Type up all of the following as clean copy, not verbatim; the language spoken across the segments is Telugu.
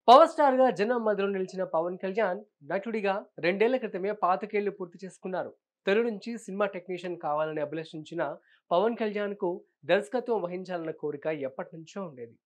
పవర్ స్టార్ గా జనం మధ్యలో నిలిచిన పవన్ కళ్యాణ్ నటుడిగా 2 ఏళ్ల క్రితమే పాతికేళ్లు పూర్తి చేసుకున్నారు. తెలుగు నుంచి సినిమా టెక్నీషియన్ కావాలని అభిలషించిన పవన్ కళ్యాణ్ కు దర్శకత్వం వహించాలన్న కోరిక ఎప్పటి నుంచో ఉండేది.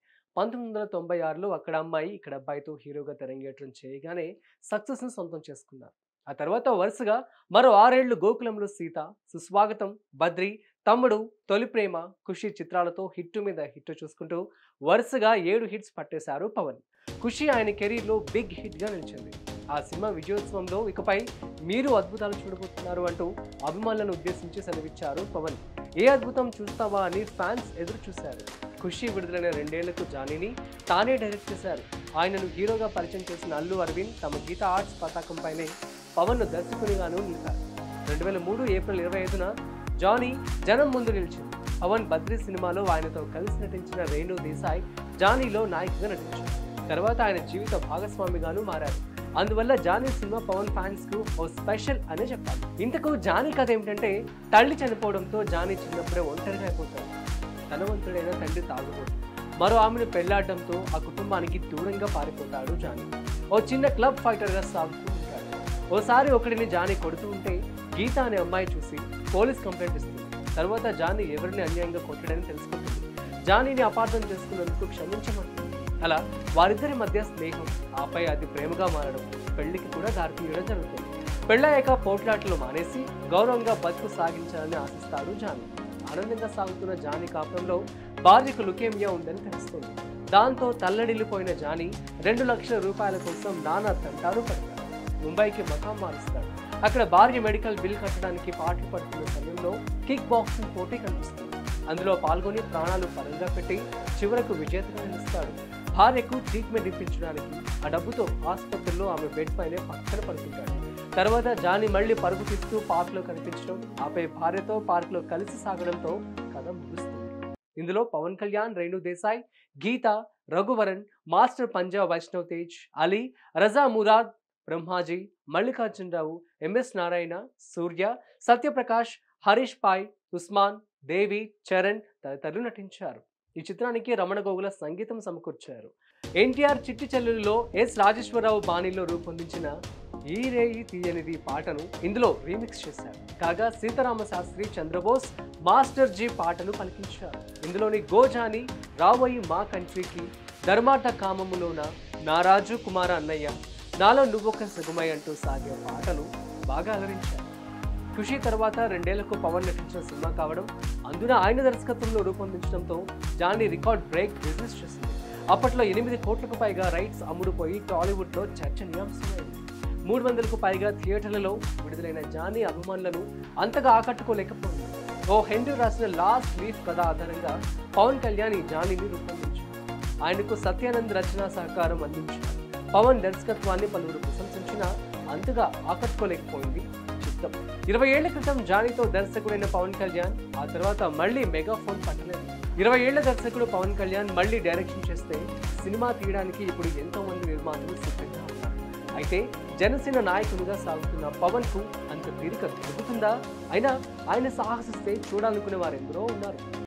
1996లో అక్కడ అమ్మాయి ఇక్కడ అబ్బాయితో హీరోగా తెరంగేట్రం చేయగానే సక్సెస్ ను సొంతం చేసుకున్నారు. ఆ తర్వాత వరుసగా మరో 6 ఏళ్లు గోకులంలో సీత, సుస్వాగతం, బద్రి, తమ్ముడు, తొలి ప్రేమ, ఖుషి చిత్రాలతో హిట్టు మీద హిట్టు చూసుకుంటూ వరుసగా 7 హిట్స్ పట్టేశారు పవన్. ఖుషి ఆయన కెరీర్లో బిగ్ హిట్ గా నిలిచింది. ఆ సినిమా విజయోత్సవంలో ఇకపై మీరు అద్భుతాలు చూడబోతున్నారు అంటూ అభిమానులను ఉద్దేశించి సెలవిచ్చారు పవన్. ఏ అద్భుతం చూస్తావా అని ఫ్యాన్స్ ఎదురు చూశారు. ఖుషి విడుదలైన 2 ఏళ్లకు జానీని తానే డైరెక్ట్ చేశారు. ఆయనను హీరోగా పరిచయం చేసిన అల్లు అరవింద్ తమ గీత ఆర్ట్స్ పతాకంపైనే పవన్ ను దర్శకునిగాను నిలిపారు. 2003 ఏప్రిల్ 25న జానీ జనం ముందు నిలిచింది. పవన్ బద్రీ సినిమాలో ఆయనతో కలిసి నటించిన రేణు దేశాయ్ జానీలో నాయికగా నటించారు. తర్వాత ఆయన జీవిత భాగస్వామిగాను మారారు. అందువల్ల జానీ సినిమా పవన్ ఫ్యాన్స్ కు ఓ స్పెషల్ అనే చెప్పాలి. ఇంతకు జానీ కథ ఏమిటంటే, తల్లి చనిపోవడంతో జానీ చిన్నప్పుడే ఒంటరిగా అయిపోతాడు. ధనవంతుడైన తండ్రి తాగుబోతు, మరో ఆమెను పెళ్లాడడంతో ఆ కుటుంబానికి దూరంగా పారిపోతాడు జానీ. ఓ చిన్న క్లబ్ ఫైటర్ గా సాగుతూ ఉంటాడు. ఓసారి ఒకడిని జానీ కొడుతూ ఉంటే గీత అనే అమ్మాయి చూసి పోలీస్ కంప్లైంట్ ఇస్తుంది. తర్వాత జానీ ఎవరిని అన్యాయంగా కొట్టడని తెలుసుకుంటుంది. జానీని అపార్థం చేసుకున్నందుకు క్షమించమంటుంది. అలా వారిద్దరి మధ్య స్నేహం, ఆపై అది ప్రేమగా మారడం, పెళ్లికి కూడా దారితీయడం జరుగుతుంది. పెళ్ళయ్యాక పోట్లాటలు మానేసి గౌరవంగా బతుకు సాగించాలని ఆశిస్తాడు జానీ. ఆనందంగా సాగుతున్న జానీ కాపురంలో భార్యకు లుకేమియా ఉందని తెలుస్తుంది. దాంతో తల్లడిల్లిపోయిన జానీ 2 లక్షల రూపాయల కోసం నానా తంటాలు పడతాడు. ముంబైకి మకాం మారుస్తాడు. అక్కడ భార్య మెడికల్ బిల్ కట్టడానికి పాటలు పడుతున్న సమయంలో కిక్ బాక్సింగ్ పోటీ కనిపిస్తుంది. అందులో పాల్గొని ప్రాణాలు పరంగా పెట్టి చివరకు విజేతగా నిలుస్తాడు. భార్యకు ట్రీట్మెంట్ ఇప్పించడానికి ఆ డబ్బుతో ఆసుపత్రిలో ఆమె బెడ్ పైనే పక్కన పడుతుంటాడు. తర్వాత జానీ మళ్లీ పరుగు తీస్తూ పార్క్ లో కనిపించడం, ఆపై భార్యతో పార్క్ లో కలిసి సాగడంతో కథ ముగుస్తుంది. ఇందులో పవన్ కళ్యాణ్, రేణు దేశాయ్, గీత, రఘువరన్, మాస్టర్ పంజాబ్ వైష్ణవ్ తేజ్, అలీ, రజా మురాద్, బ్రహ్మాజీ, మల్లికార్జునరావు, ఎంఎస్ నారాయణ, సూర్య, సత్యప్రకాష్, హరీష్ పాయ్, ఉస్మాన్, దేవి, చరణ్ తదితరులు నటించారు. ఈ చిత్రానికి రమణ గోగుల సంగీతం సమకూర్చారు. ఎన్టీఆర్ చిట్టి చెల్లెలులో ఎస్ రాజేశ్వరరావు బాణీలో రూపొందించిన ఈ రేయి తీయనిది పాటను ఇందులో రీమిక్స్ చేశారు. కాగా సీతారామ శాస్త్రి, చంద్రబోస్, మాస్టర్ జీ పాటలు పలికించారు. ఇందులోని గోజాని, రావోయి మా కంట్రీకి, ధర్మాట కామములోన, నారాజు కుమార అన్నయ్య, నాలో నువ్వొక సుగుమై అంటూ సాగే పాటలు బాగా అలరించారు. ఖుషి తర్వాత 2 ఏళ్లకు పవన్ నటించిన సినిమా కావడం, అందున ఆయన దర్శకత్వంలో రూపొందించడంతో జానీ రికార్డ్ బ్రేక్ బిజినెస్ చేసింది. అప్పట్లో 8 కోట్లకు పైగా రైట్స్ అమ్ముడుపోయి టాలీవుడ్ లో చర్చనీయాంశమైంది. 300కు పైగా థియేటర్లలో విడుదలైన జానీ అభిమానులను అంతగా ఆకట్టుకోలేకపోయింది. ఓ హెన్రీ రాసిన లాస్ట్ లీఫ్ కథ ఆధారంగా పవన్ కళ్యాణ్ ఈ జానీని రూపొందించారు. ఆయనకు సత్యానంద్ రచనా సహకారం అందించారు. పవన్ దర్శకత్వాన్ని పలువురు ప్రశంసించినా అంతగా ఆకట్టుకోలేకపోయింది చిత్రం. 20 ఏళ్ల క్రితం జానీతో దర్శకుడైన పవన్ కళ్యాణ్ ఆ తర్వాత మళ్లీ మెగాఫోన్ పట్టలేదు. 20 ఏళ్ల దర్శకుడు పవన్ కళ్యాణ్ మళ్లీ డైరెక్షన్ చేస్తే సినిమా తీయడానికి ఇప్పుడు ఎంతో మంది నిర్మాతలు సిద్ధంగా ఉన్నారు. అయితే జనసేన నాయకునిగా సాగుతున్న పవన్ కు అంత తీరిక దొరుకుతుందా? అయినా ఆయన సాహసిస్తే చూడాలనుకునే వారెందరో ఉన్నారు.